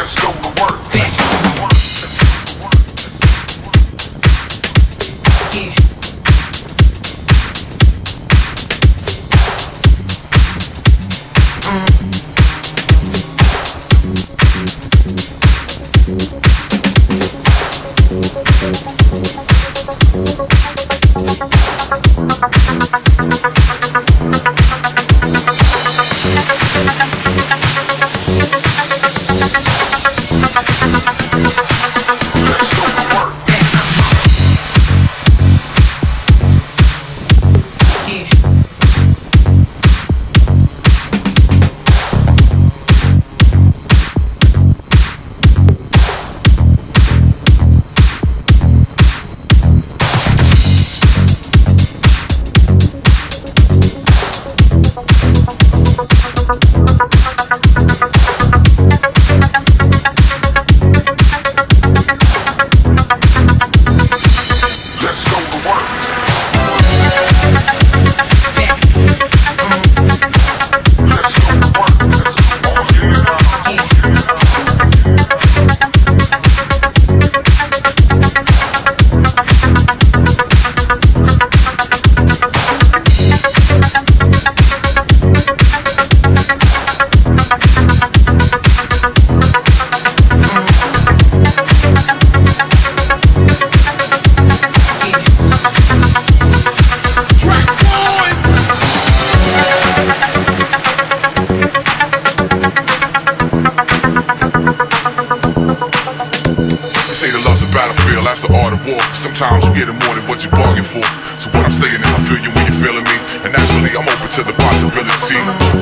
That's the art of war. Sometimes you get more than what you bargain for. So what I'm saying is I feel you when you're feeling me, and naturally I'm open to the possibility.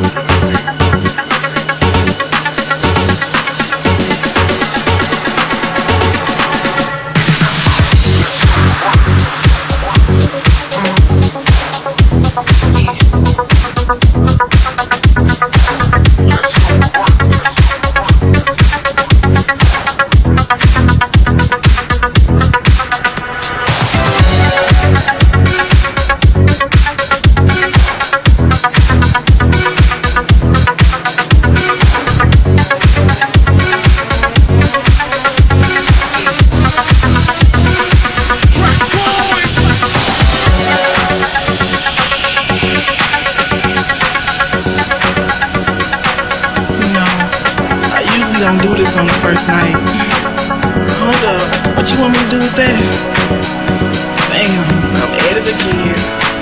Don't do this on the first night. Hold up, what you want me to do with that? Damn, I'm at it again.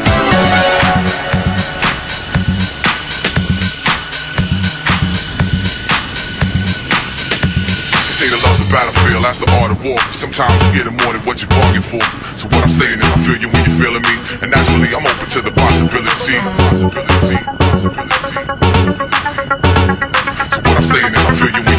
They say the love's a battlefield, that's the art of war. Sometimes you get more than what you bargain for. So what I'm saying is I feel you when you're feeling me, and naturally I'm open to the possibility. So what I'm saying is I feel you when